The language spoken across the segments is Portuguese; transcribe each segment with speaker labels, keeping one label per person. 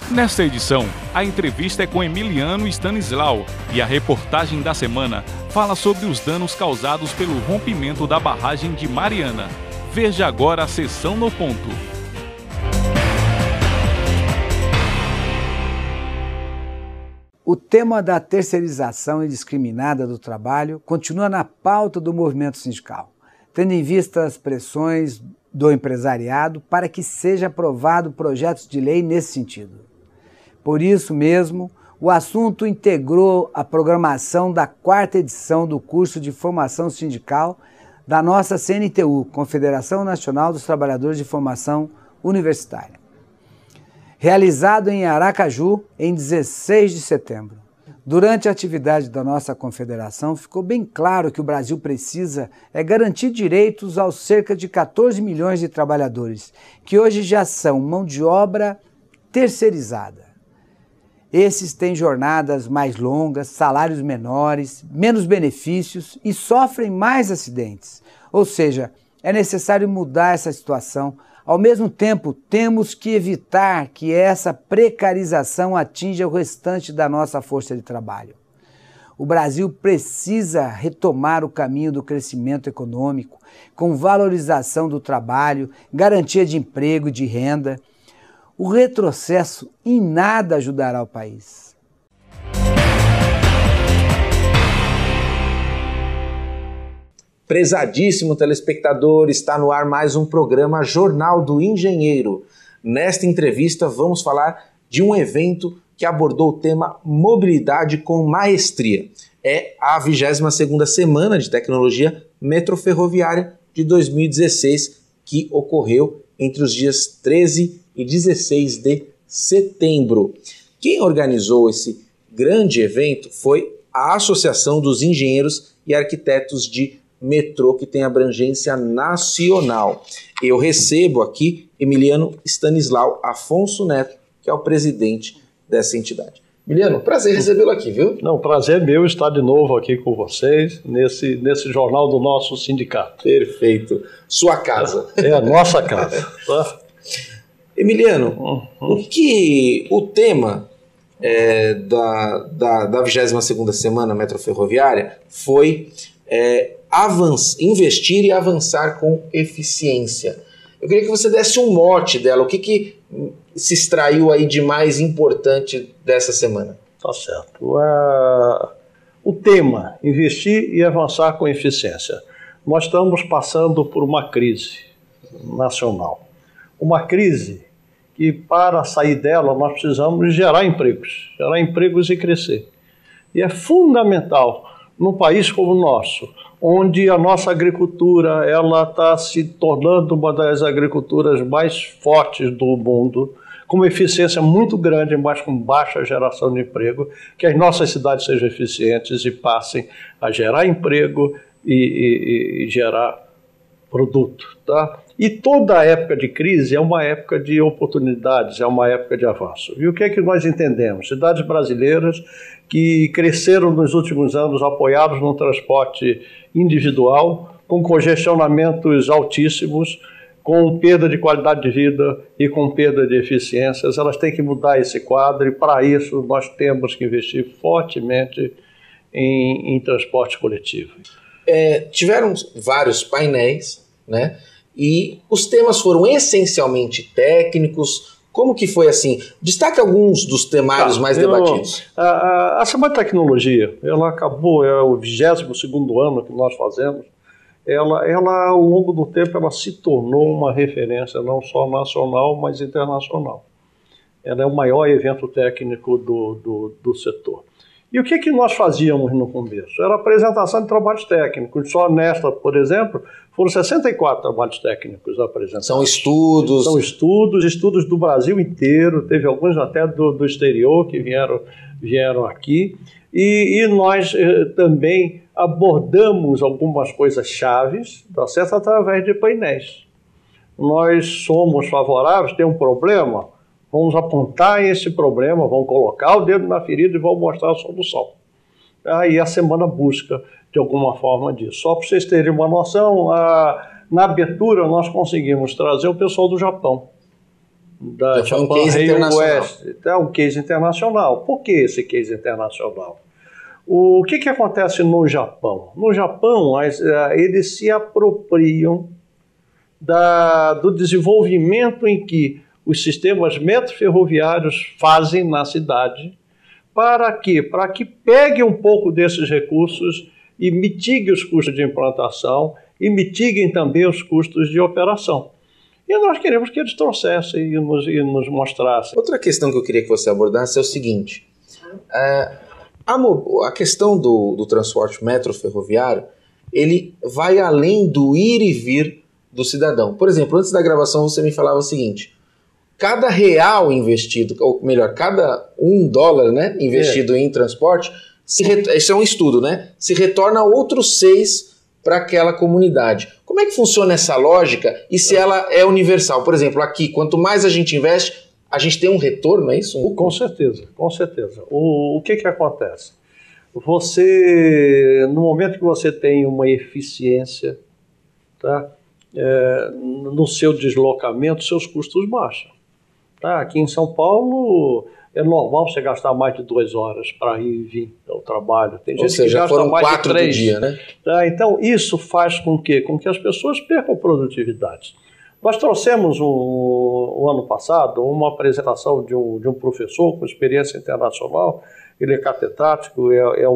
Speaker 1: Nesta edição, a entrevista é com Emiliano Stanislau e a reportagem da semana fala sobre os danos causados pelo rompimento da barragem de Mariana. Veja agora a sessão no ponto.
Speaker 2: O tema da terceirização indiscriminada do trabalho continua na pauta do movimento sindical, tendo em vista as pressões do empresariado para que seja aprovado projetos de lei nesse sentido. Por isso mesmo, o assunto integrou a programação da 4ª edição do curso de formação sindical da nossa CNTU, Confederação Nacional dos Trabalhadores de Formação Universitária, realizado em Aracaju em 16 de setembro. Durante a atividade da nossa confederação, ficou bem claro que o Brasil precisa garantir direitos aos cerca de 14 milhões de trabalhadores, que hoje já são mão de obra terceirizada. Esses têm jornadas mais longas, salários menores, menos benefícios e sofrem mais acidentes. Ou seja, é necessário mudar essa situação. Ao mesmo tempo, temos que evitar que essa precarização atinja o restante da nossa força de trabalho. O Brasil precisa retomar o caminho do crescimento econômico, com valorização do trabalho, garantia de emprego e de renda. O retrocesso em nada ajudará o país.
Speaker 3: Prezadíssimo telespectador, está no ar mais um programa Jornal do Engenheiro. Nesta entrevista vamos falar de um evento que abordou o tema Mobilidade com Maestria. É a 22ª Semana de Tecnologia Metroferroviária de 2016, que ocorreu entre os dias 13 e 16 de setembro. Quem organizou esse grande evento foi a Associação dos Engenheiros e Arquitetos de Metrô, que tem abrangência nacional. Eu recebo aqui Emiliano Stanislau Afonso Neto, que é o presidente dessa entidade. Emiliano, prazer recebê-lo aqui, viu?
Speaker 4: Não, prazer meu estar de novo aqui com vocês, nesse jornal do nosso sindicato.
Speaker 3: Perfeito. Sua casa.
Speaker 4: É a nossa casa. Tá?
Speaker 3: Emiliano, o tema da 22ª Semana Metroferroviária foi investir e avançar com eficiência. Eu queria que você desse um mote dela, o que se extraiu aí de mais importante dessa semana?
Speaker 4: Tá certo. O tema, investir e avançar com eficiência. Nós estamos passando por uma crise nacional. Uma crise que, para sair dela, nós precisamos gerar empregos e crescer. E é fundamental, num país como o nosso, onde a nossa agricultura está se tornando uma das agriculturas mais fortes do mundo, com uma eficiência muito grande, mas com baixa geração de emprego, que as nossas cidades sejam eficientes e passem a gerar emprego e gerar produto, tá? E toda época de crise é uma época de oportunidades, é uma época de avanço. E o que é que nós entendemos? Cidades brasileiras que cresceram nos últimos anos apoiados no transporte individual, com congestionamentos altíssimos, com perda de qualidade de vida e com perda de eficiências, elas têm que mudar esse quadro e, para isso, nós temos que investir fortemente em transporte coletivo.
Speaker 3: Tiveram vários painéis, né? E os temas foram essencialmente técnicos. Como que foi assim? Destaque alguns dos temários mais debatidos.
Speaker 4: A Semana de Tecnologia, ela acabou, é o 22º ano que nós fazemos. Ela, ao longo do tempo, ela se tornou uma referência não só nacional, mas internacional. Ela é o maior evento técnico do setor. E o que nós fazíamos no começo? Era apresentação de trabalhos técnicos. Só nesta, por exemplo, foram 64 trabalhos técnicos apresentados.
Speaker 3: São estudos?
Speaker 4: São estudos do Brasil inteiro. Teve alguns até do exterior que vieram aqui. E nós também abordamos algumas coisas chaves, tá certo? Através de painéis. Nós somos favoráveis, tem um problema, vamos apontar esse problema, vamos colocar o dedo na ferida e vamos mostrar a solução. Aí a semana busca, de alguma forma, disso. Só para vocês terem uma noção, na abertura nós conseguimos trazer o pessoal do Japão. da
Speaker 3: foi um
Speaker 4: Japan
Speaker 3: case
Speaker 4: Rail
Speaker 3: internacional.
Speaker 4: West. É um case internacional. Por que esse case internacional? O que acontece no Japão? No Japão, eles se apropriam do desenvolvimento em que os sistemas metroferroviários fazem na cidade. Para quê? Para que pegue um pouco desses recursos e mitigue os custos de implantação e mitiguem também os custos de operação. E nós queremos que eles trouxessem e nos mostrassem.
Speaker 3: Outra questão que eu queria que você abordasse é o seguinte. A questão do transporte metroferroviário, ele vai além do ir e vir do cidadão. Por exemplo, antes da gravação você me falava o seguinte: cada real investido, ou melhor, cada $1, né, investido em transporte, isso é um estudo, né, se retorna outros 6 para aquela comunidade. Como é que funciona essa lógica e se ela é universal? Por exemplo, aqui, quanto mais a gente investe, a gente tem um retorno, é isso?
Speaker 4: Com certeza, com certeza. O que acontece? Você, no momento que você tem uma eficiência, tá, no seu deslocamento, seus custos baixam. Tá? Aqui em São Paulo é normal você gastar mais de 2 horas para ir e vir ao trabalho. Tem gente que gasta
Speaker 3: foram
Speaker 4: mais
Speaker 3: 4
Speaker 4: de 3
Speaker 3: do dia, né?
Speaker 4: Tá? Então, isso faz com que as pessoas percam produtividade. Nós trouxemos o ano passado uma apresentação de um professor com experiência internacional. Ele é catedrático,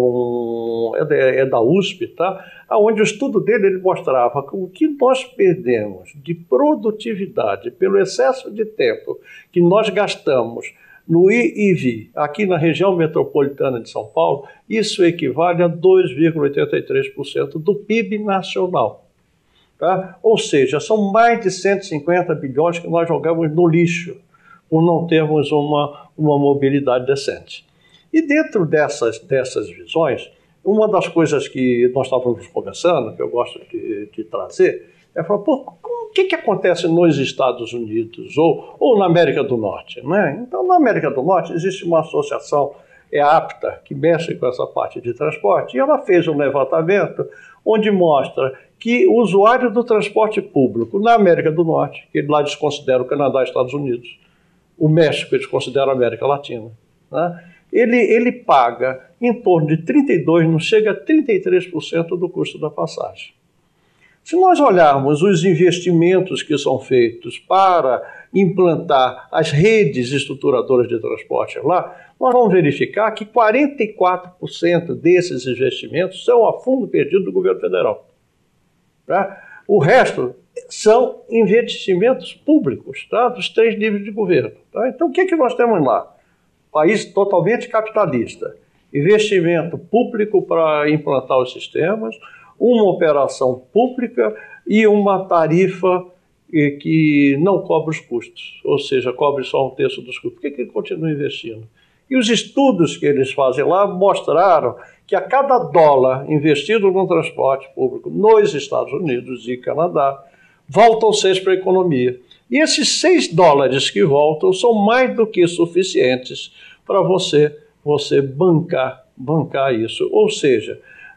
Speaker 4: é da USP, tá? Onde o estudo dele ele mostrava que o que nós perdemos de produtividade pelo excesso de tempo que nós gastamos no ir e vir aqui na região metropolitana de São Paulo, isso equivale a 2,83% do PIB nacional. Tá? Ou seja, são mais de 150 bilhões que nós jogamos no lixo por não termos uma mobilidade decente. E dentro dessas visões, uma das coisas que nós estávamos conversando, que eu gosto de trazer, é falar, o que acontece nos Estados Unidos ou na América do Norte? Né? Então, na América do Norte existe uma associação, a APTA, que mexe com essa parte de transporte, e ela fez um levantamento onde mostra que o usuário do transporte público na América do Norte, que lá eles consideram o Canadá e Estados Unidos, o México eles consideram a América Latina, né? Ele paga em torno de 32%, não chega a 33% do custo da passagem. Se nós olharmos os investimentos que são feitos para implantar as redes estruturadoras de transporte lá, nós vamos verificar que 44% desses investimentos são a fundo perdido do governo federal. Tá? O resto são investimentos públicos, tá? Dos 3 níveis de governo. Tá? Então, o que nós temos lá? País totalmente capitalista, investimento público para implantar os sistemas, uma operação pública e uma tarifa que não cobre os custos, ou seja, cobre só 1/3 dos custos. Por que ele continua investindo? E os estudos que eles fazem lá mostraram que a cada $1 investido no transporte público nos Estados Unidos e Canadá, voltam 6 para a economia. E esses $6 que voltam são mais do que suficientes para você bancar isso. Ou seja,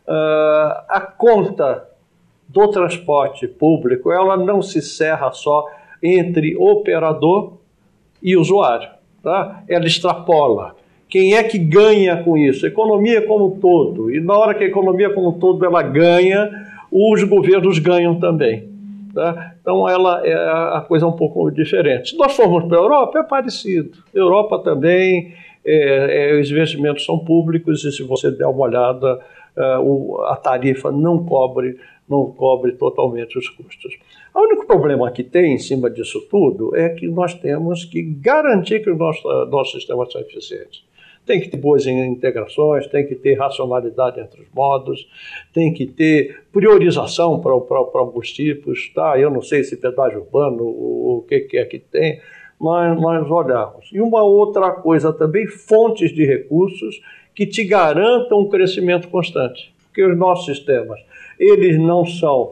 Speaker 4: a conta do transporte público ela não se cerra só entre operador e usuário. Tá? Ela extrapola. Quem é que ganha com isso? A economia como um todo. E na hora que a economia como um todo ela ganha, os governos ganham também. Tá? Então, a coisa é um pouco diferente. Se nós formos para a Europa, é parecido. Europa também, os investimentos são públicos e se você der uma olhada, a tarifa não cobre totalmente os custos. O único problema que tem em cima disso tudo é que nós temos que garantir que os nossos sistemas são eficientes. Tem que ter boas integrações, tem que ter racionalidade entre os modos, tem que ter priorização para alguns tipos. Tá? Eu não sei se pedágio urbano, o que é que tem, mas nós olhamos. E uma outra coisa também, fontes de recursos que te garantam um crescimento constante. Porque os nossos sistemas, eles não são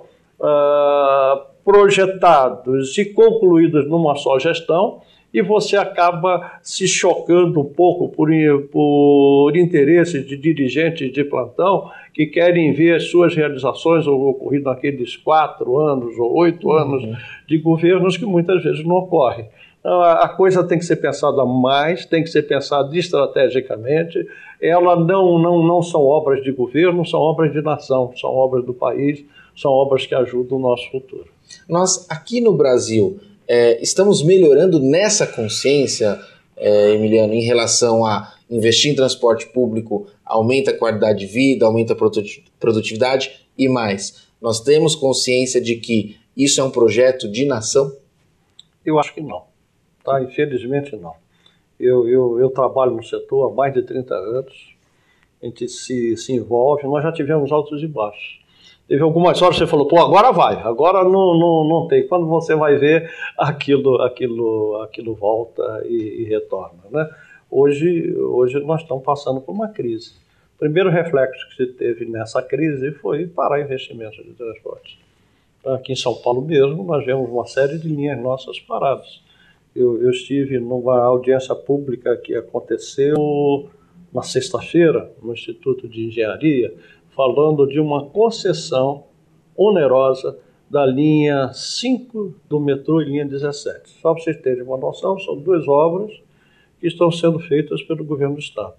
Speaker 4: projetados e concluídos numa só gestão, e você acaba se chocando um pouco por interesses de dirigentes de plantão que querem ver as suas realizações ocorridas naqueles 4 anos ou 8 anos de governos que muitas vezes não ocorrem. A coisa tem que ser pensada mais, tem que ser pensada estrategicamente. Ela não são obras de governo, são obras de nação, são obras do país, são obras que ajudam o nosso futuro.
Speaker 3: Nós, aqui no Brasil, estamos melhorando nessa consciência, Emiliano, em relação a investir em transporte público, aumenta a qualidade de vida, aumenta a produtividade e mais. Nós temos consciência de que isso é um projeto de nação?
Speaker 4: Eu acho que não. Tá? Infelizmente não. Eu trabalho no setor há mais de 30 anos, a gente se envolve, nós já tivemos altos e baixos. Teve algumas horas que você falou, agora vai, agora não tem. Quando você vai ver, aquilo volta e retorna, né? Hoje nós estamos passando por uma crise. O primeiro reflexo que se teve nessa crise foi parar investimentos de transporte. Aqui em São Paulo mesmo, nós vemos uma série de linhas nossas paradas. Eu estive numa audiência pública que aconteceu na sexta-feira, no Instituto de Engenharia, falando de uma concessão onerosa da linha 5 do metrô e linha 17. Só para vocês terem uma noção, são 2 obras que estão sendo feitas pelo governo do Estado.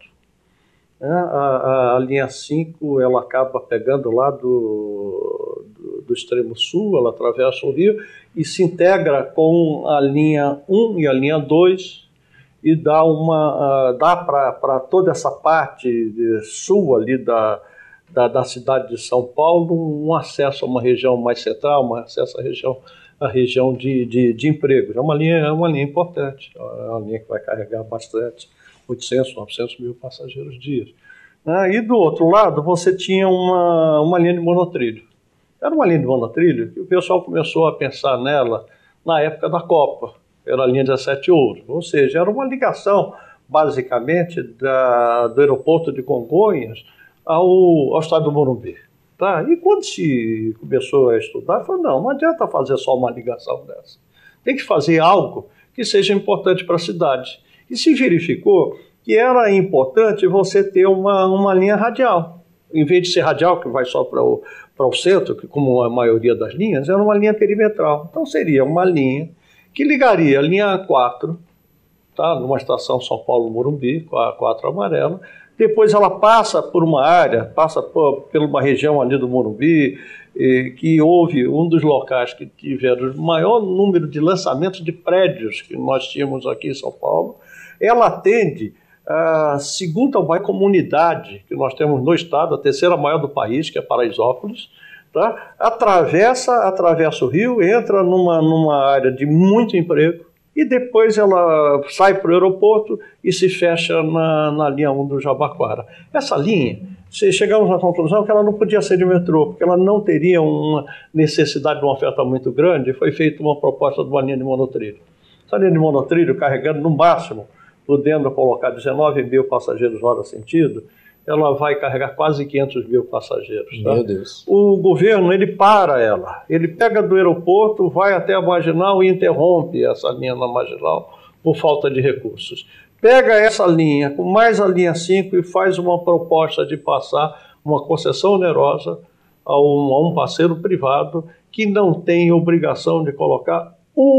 Speaker 4: A linha 5, ela acaba pegando lá do extremo sul, ela atravessa o Rio e se integra com a linha 1 e a linha 2 e dá para toda essa parte sul ali da cidade de São Paulo um acesso a uma região mais central, um acesso à região de empregos. É uma linha importante, é uma linha que vai carregar bastante, 800, 900 mil passageiros dia. E do outro lado você tinha uma linha de monotrilho. Era uma linha de monotrilho que o pessoal começou a pensar nela na época da Copa. Era a linha 17 Ouro, ou seja, era uma ligação basicamente do aeroporto de Congonhas ao estado do Morumbi. Tá? E quando se começou a estudar, falou, não adianta fazer só uma ligação dessa. Tem que fazer algo que seja importante para a cidade. E se verificou que era importante você ter uma linha radial. Em vez de ser radial, que vai só para o centro, que como a maioria das linhas, era uma linha perimetral. Então seria uma linha que ligaria a linha 4, tá? Numa estação São Paulo-Morumbi, com a 4 amarela. Depois ela passa por uma área, passa por uma região ali do Morumbi, que houve um dos locais que tiveram o maior número de lançamentos de prédios que nós tínhamos aqui em São Paulo. Ela atende a segunda maior comunidade que nós temos no estado, a terceira maior do país, que é Paraisópolis. Tá? Atravessa o rio, entra numa área de muito emprego e depois ela sai para o aeroporto e se fecha na linha 1 do Jabaquara. Essa linha, chegamos à conclusão que ela não podia ser de metrô, porque ela não teria uma necessidade de uma oferta muito grande, e foi feita uma proposta de uma linha de monotrilho. Essa linha de monotrilho, carregando no máximo, podendo colocar 19 mil passageiros hora sentido, ela vai carregar quase 500 mil passageiros. Tá?
Speaker 3: Meu Deus.
Speaker 4: O governo, ele para ela. Ele pega do aeroporto, vai até a Marginal e interrompe essa linha na Marginal por falta de recursos. Pega essa linha, com mais a linha 5 e faz uma proposta de passar uma concessão onerosa a um parceiro privado que não tem obrigação de colocar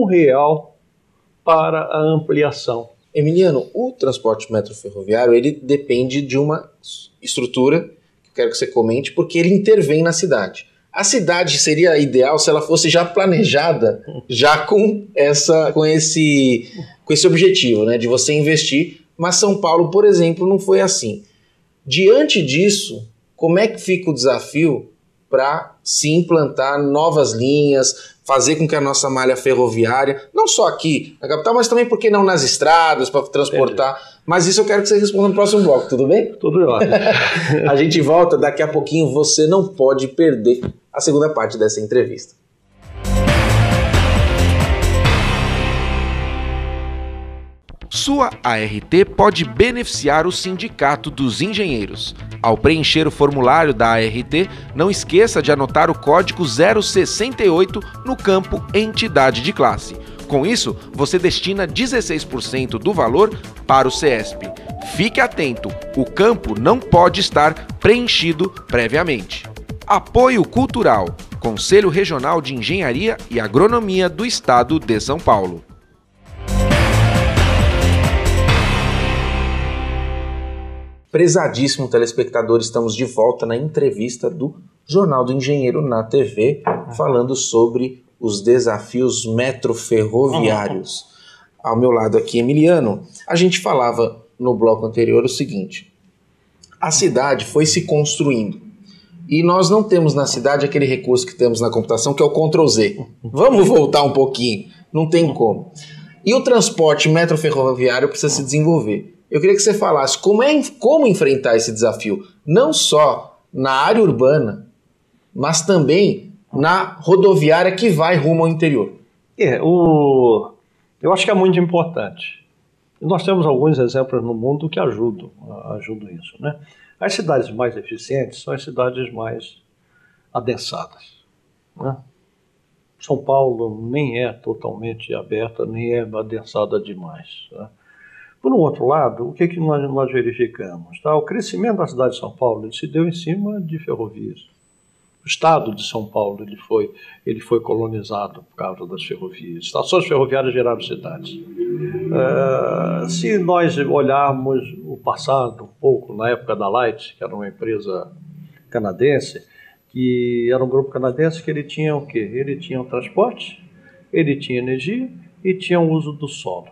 Speaker 4: R$1 para a ampliação.
Speaker 3: Emiliano, o transporte metroferroviário, ele depende de uma estrutura, que eu quero que você comente, porque ele intervém na cidade. A cidade seria ideal se ela fosse já planejada, já com esse objetivo, né, de você investir, mas São Paulo, por exemplo, não foi assim. Diante disso, como é que fica o desafio para se implantar novas linhas, fazer com que a nossa malha ferroviária, não só aqui na capital, mas também, por que não, nas estradas, para transportar. Entendi. Mas isso eu quero que você responda no próximo bloco, tudo bem?
Speaker 4: Tudo ótimo.
Speaker 3: A gente volta daqui a pouquinho, você não pode perder a segunda parte dessa entrevista.
Speaker 5: Sua ART pode beneficiar o Sindicato dos Engenheiros. Ao preencher o formulário da ART, não esqueça de anotar o código 068 no campo Entidade de Classe. Com isso, você destina 16% do valor para o CESP. Fique atento, o campo não pode estar preenchido previamente. Apoio Cultural, Conselho Regional de Engenharia e Agronomia do Estado de São Paulo.
Speaker 3: Prezadíssimo telespectador, estamos de volta na entrevista do Jornal do Engenheiro na TV, falando sobre os desafios metroferroviários. Ao meu lado aqui, Emiliano, a gente falava no bloco anterior o seguinte: a cidade foi se construindo e nós não temos na cidade aquele recurso que temos na computação, que é o Ctrl+Z. Vamos voltar um pouquinho, não tem como. E o transporte metroferroviário precisa se desenvolver. Eu queria que você falasse como enfrentar esse desafio, não só na área urbana, mas também na rodoviária que vai rumo ao interior.
Speaker 4: Eu acho que é muito importante. Nós temos alguns exemplos no mundo que ajudam isso, né? As cidades mais eficientes são as cidades mais adensadas, né? São Paulo nem é totalmente aberta, nem é adensada demais, né? Por um outro lado, o que nós verificamos? Tá? O crescimento da cidade de São Paulo se deu em cima de ferrovias. O estado de São Paulo ele foi colonizado por causa das ferrovias. Estações ferroviárias geraram cidades. Se nós olharmos o passado um pouco, na época da Light, que era uma empresa canadense, que era um grupo canadense que ele tinha o quê? Ele tinha o transporte, ele tinha energia e tinha o uso do solo.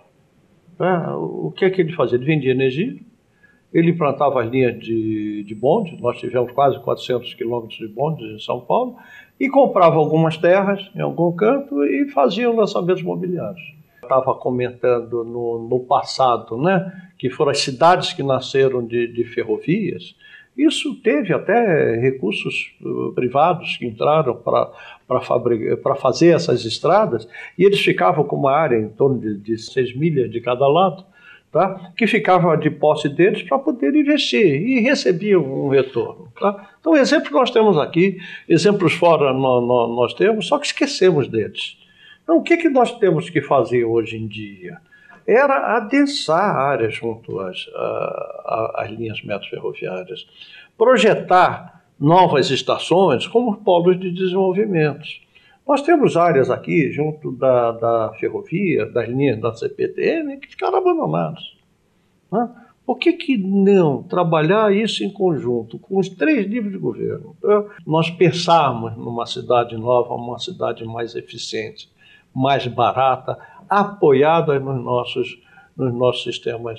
Speaker 4: O que é que ele fazia? Ele vendia energia, ele implantava as linhas de bonde, nós tivemos quase 400 quilômetros de bondes em São Paulo, e comprava algumas terras em algum canto e fazia lançamentos imobiliários. Estava comentando no passado, né, que foram as cidades que nasceram de ferrovias. Isso teve até recursos privados que entraram para fazer essas estradas, e eles ficavam com uma área em torno de 6 milhas de cada lado, tá? Que ficava de posse deles para poder investir e recebiam um retorno. Tá? Então, exemplos nós temos aqui, exemplos fora nós temos, só que esquecemos deles. Então, o que nós temos que fazer hoje em dia? Era adensar áreas junto às linhas metroferroviárias, projetar novas estações como polos de desenvolvimento. Nós temos áreas aqui, junto da ferrovia, das linhas da CPTM, que ficaram abandonadas, né? Por que não trabalhar isso em conjunto com os 3 níveis de governo? Nós pensarmos numa cidade nova, uma cidade mais eficiente, mais barata, apoiada nos nossos sistemas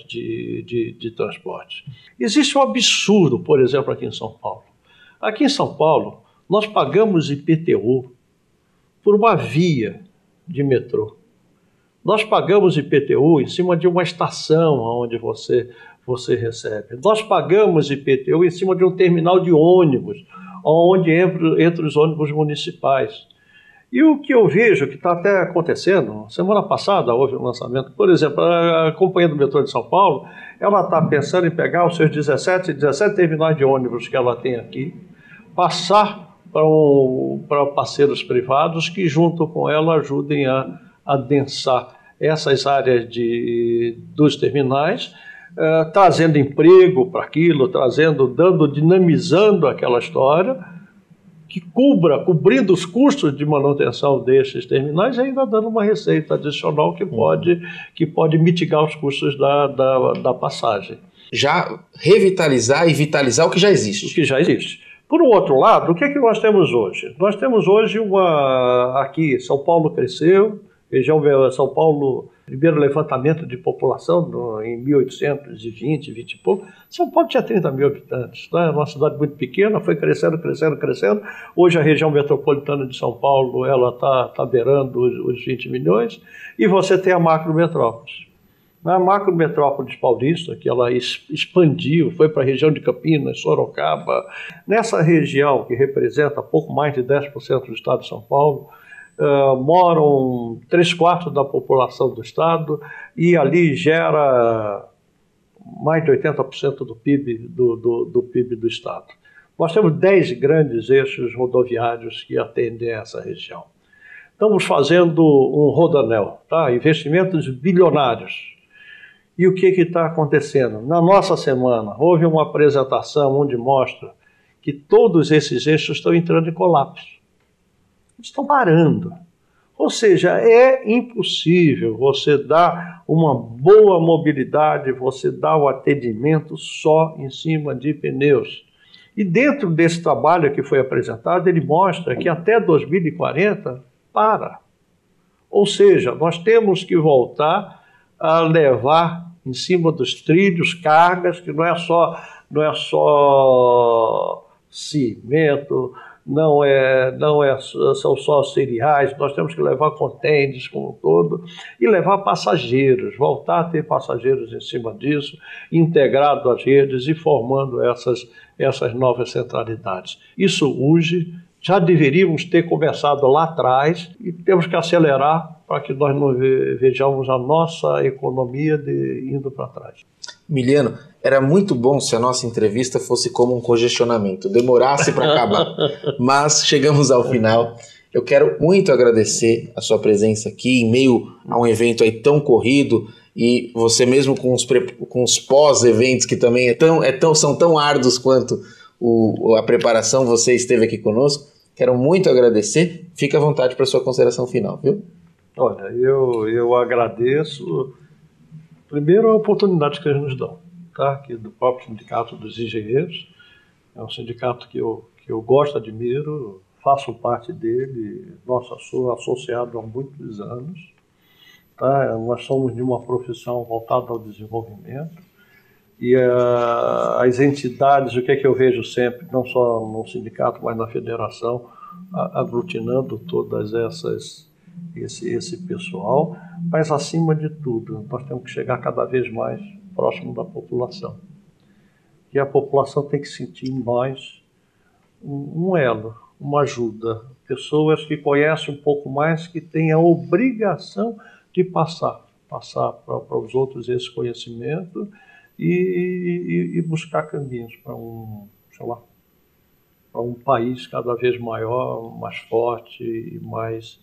Speaker 4: de transporte. Existe um absurdo, por exemplo, aqui em São Paulo. Aqui em São Paulo, nós pagamos IPTU por uma via de metrô. Nós pagamos IPTU em cima de uma estação onde você recebe. Nós pagamos IPTU em cima de um terminal de ônibus, onde entra os ônibus municipais. E o que eu vejo que está até acontecendo, semana passada houve um lançamento, por exemplo, a Companhia do Metrô de São Paulo, ela está pensando em pegar os seus 17 terminais de ônibus que ela tem aqui, passar para parceiros privados que, junto com ela, ajudem a adensar essas áreas dos terminais, trazendo emprego para aquilo, dinamizando aquela história, que cobrindo os custos de manutenção desses terminais e ainda dando uma receita adicional que pode mitigar os custos da passagem.
Speaker 3: Já revitalizar e vitalizar o que já existe.
Speaker 4: O que já existe. Por um outro lado, o que é que nós temos hoje? Nós temos hoje aqui, São Paulo cresceu, região São Paulo, primeiro levantamento de população em 1820, 20 e pouco. São Paulo tinha 30 mil habitantes, né? Uma cidade muito pequena, foi crescendo. Hoje a região metropolitana de São Paulo está beirando os 20 milhões, e você tem a macrometrópole. Na macrometrópole paulista, que ela expandiu, foi para a região de Campinas, Sorocaba. Nessa região, que representa pouco mais de 10% do estado de São Paulo, moram 3/4 da população do estado, e ali gera mais de 80% do PIB do PIB do estado. Nós temos 10 grandes eixos rodoviários que atendem a essa região. Estamos fazendo um rodanel, tá? Investimentos bilionários. E o que está acontecendo? Na nossa semana, houve uma apresentação onde mostra que todos esses eixos estão entrando em colapso. Estão parando. Ou seja, é impossível você dar uma boa mobilidade, você dar o atendimento só em cima de pneus. E dentro desse trabalho que foi apresentado, ele mostra que até 2040 para. Ou seja, nós temos que voltar a levar em cima dos trilhos cargas, que não é só cimento, são só cereais, nós temos que levar contêineres como um todo e levar passageiros, voltar a ter passageiros em cima disso, integrado às redes e formando essas novas centralidades. Isso hoje já deveríamos ter começado lá atrás e temos que acelerar para que nós não vejamos a nossa economia indo para trás.
Speaker 3: Emiliano, era muito bom se a nossa entrevista fosse como um congestionamento, demorasse para acabar, mas chegamos ao final. Eu quero muito agradecer a sua presença aqui em meio a um evento aí tão corrido e você mesmo com os pós-eventos que também são tão árduos quanto a preparação, você esteve aqui conosco. Quero muito agradecer. Fique à vontade para a sua consideração final, viu?
Speaker 4: Olha, eu agradeço, primeiro, a oportunidade que eles nos dão, tá? Aqui do próprio Sindicato dos Engenheiros. É um sindicato que eu gosto, admiro, faço parte dele, sou associado há muitos anos. Tá? Nós somos de uma profissão voltada ao desenvolvimento. E as entidades, o que é que eu vejo sempre, não só no sindicato, mas na federação, aglutinando todas esse pessoal, mas acima de tudo, nós temos que chegar cada vez mais próximo da população. E a população tem que sentir em nós um elo, uma ajuda, pessoas que conhecem um pouco mais, que têm a obrigação de passar para os outros esse conhecimento e buscar caminhos para um país cada vez maior, mais forte e mais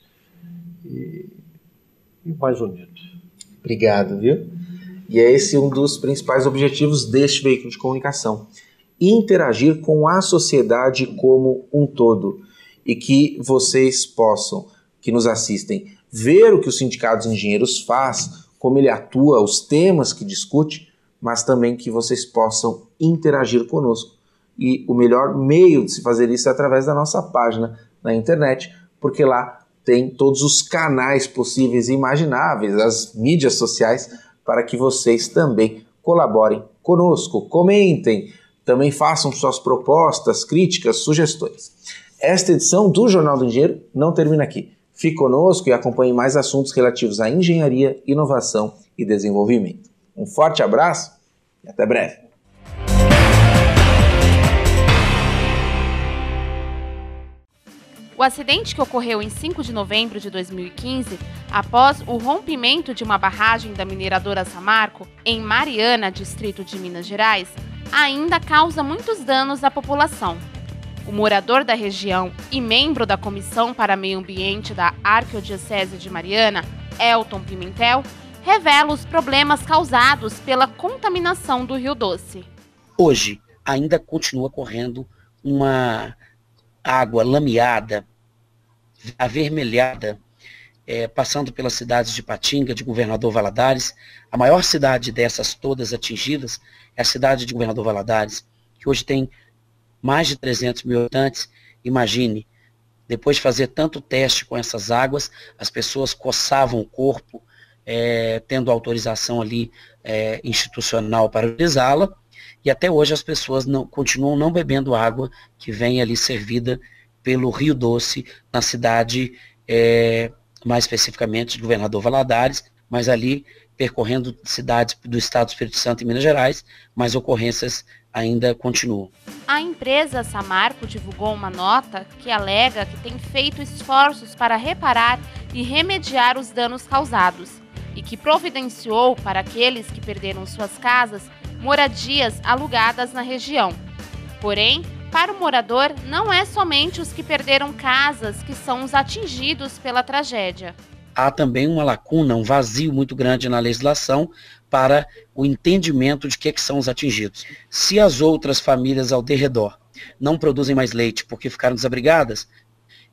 Speaker 4: unido.
Speaker 3: Obrigado, viu? E é esse um dos principais objetivos deste veículo de comunicação: interagir com a sociedade como um todo, e que vocês possam, que nos assistem, ver o que o Sindicato dos Engenheiros faz, como ele atua, os temas que discute, mas também que vocês possam interagir conosco. E o melhor meio de se fazer isso é através da nossa página na internet, porque lá tem todos os canais possíveis e imagináveis, as mídias sociais, para que vocês também colaborem conosco, comentem, também façam suas propostas, críticas, sugestões. Esta edição do Jornal do Engenheiro não termina aqui. Fique conosco e acompanhe mais assuntos relativos à engenharia, inovação e desenvolvimento. Um forte abraço e até breve.
Speaker 6: O acidente que ocorreu em 5 de novembro de 2015, após o rompimento de uma barragem da mineradora Samarco, em Mariana, distrito de Minas Gerais, ainda causa muitos danos à população. O morador da região e membro da Comissão para Meio Ambiente da Arquidiocese de Mariana, Elton Pimentel, revela os problemas causados pela contaminação do Rio Doce.
Speaker 7: Hoje, ainda continua correndo uma água lameada, avermelhada, passando pelas cidades de Patinga, de Governador Valadares. A maior cidade dessas todas atingidas é a cidade de Governador Valadares, que hoje tem mais de 300 mil habitantes. Imagine, depois de fazer tanto teste com essas águas, as pessoas coçavam o corpo, tendo autorização ali institucional para utilizá-la, e até hoje as pessoas continuam não bebendo água que vem ali servida pelo Rio Doce, na cidade, mais especificamente de Governador Valadares, mas ali percorrendo cidades do estado do Espírito Santo e Minas Gerais, mas ocorrências ainda continuam.
Speaker 6: A empresa Samarco divulgou uma nota que alega que tem feito esforços para reparar e remediar os danos causados e que providenciou para aqueles que perderam suas casas moradias alugadas na região. Porém, para o morador, não é somente os que perderam casas que são os atingidos pela tragédia.
Speaker 7: Há também uma lacuna, um vazio muito grande na legislação para o entendimento de que são os atingidos. Se as outras famílias ao derredor não produzem mais leite porque ficaram desabrigadas,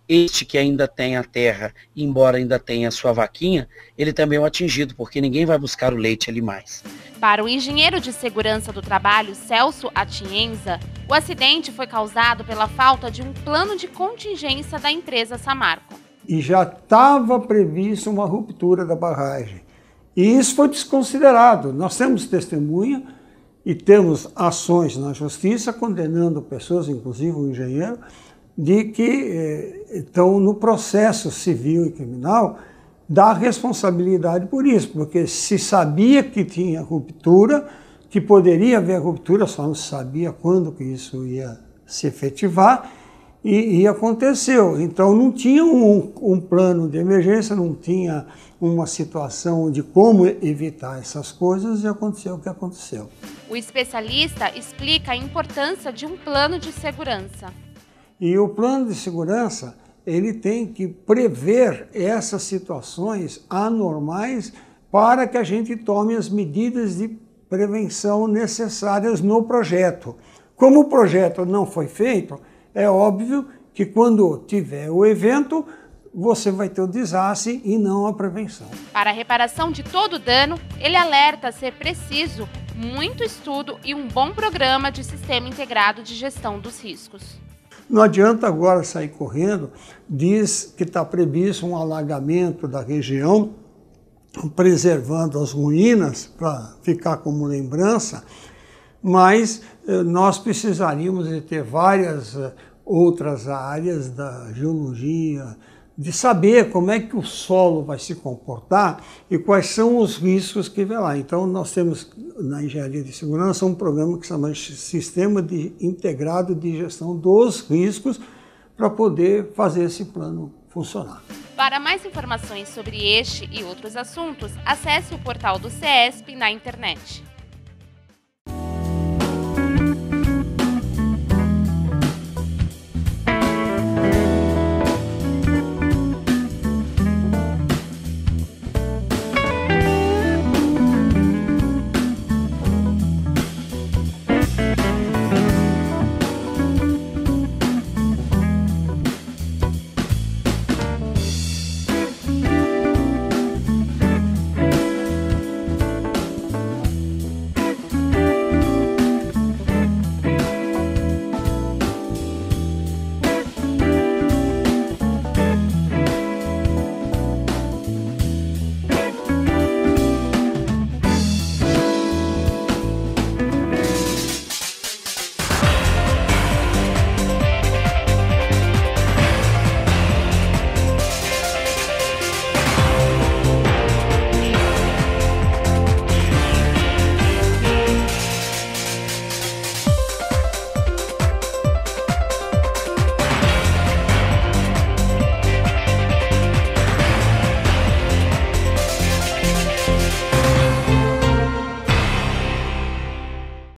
Speaker 7: Este que ainda tem a terra, embora ainda tenha a sua vaquinha, ele também é um atingido, porque ninguém vai buscar o leite ali mais.
Speaker 6: Para o engenheiro de segurança do trabalho, Celso Atienza, o acidente foi causado pela falta de um plano de contingência da empresa Samarco.
Speaker 8: E já estava previsto uma ruptura da barragem. E isso foi desconsiderado. Nós temos testemunha e temos ações na justiça condenando pessoas, inclusive o engenheiro, de que estão no processo civil e criminal da responsabilidade por isso, porque se sabia que tinha ruptura, que poderia haver ruptura, só não se sabia quando que isso ia se efetivar, e aconteceu. Então não tinha um plano de emergência, não tinha uma situação de como evitar essas coisas, e aconteceu o que aconteceu.
Speaker 6: O especialista explica a importância de um plano de segurança.
Speaker 8: E o plano de segurança, ele tem que prever essas situações anormais para que a gente tome as medidas de prevenção necessárias no projeto. Como o projeto não foi feito, é óbvio que quando tiver o evento, você vai ter o desastre e não a prevenção.
Speaker 6: Para a reparação de todo o dano, ele alerta ser preciso muito estudo e um bom programa de sistema integrado de gestão dos riscos.
Speaker 8: Não adianta agora sair correndo, diz que está previsto um alagamento da região, preservando as ruínas para ficar como lembrança, mas nós precisaríamos de ter várias outras áreas da geologia, de saber como é que o solo vai se comportar e quais são os riscos que vem lá. Então nós temos na engenharia de segurança um programa que se chama Sistema Integrado de Gestão dos Riscos para poder fazer esse plano funcionar.
Speaker 6: Para mais informações sobre este e outros assuntos, acesse o portal do CESP na internet.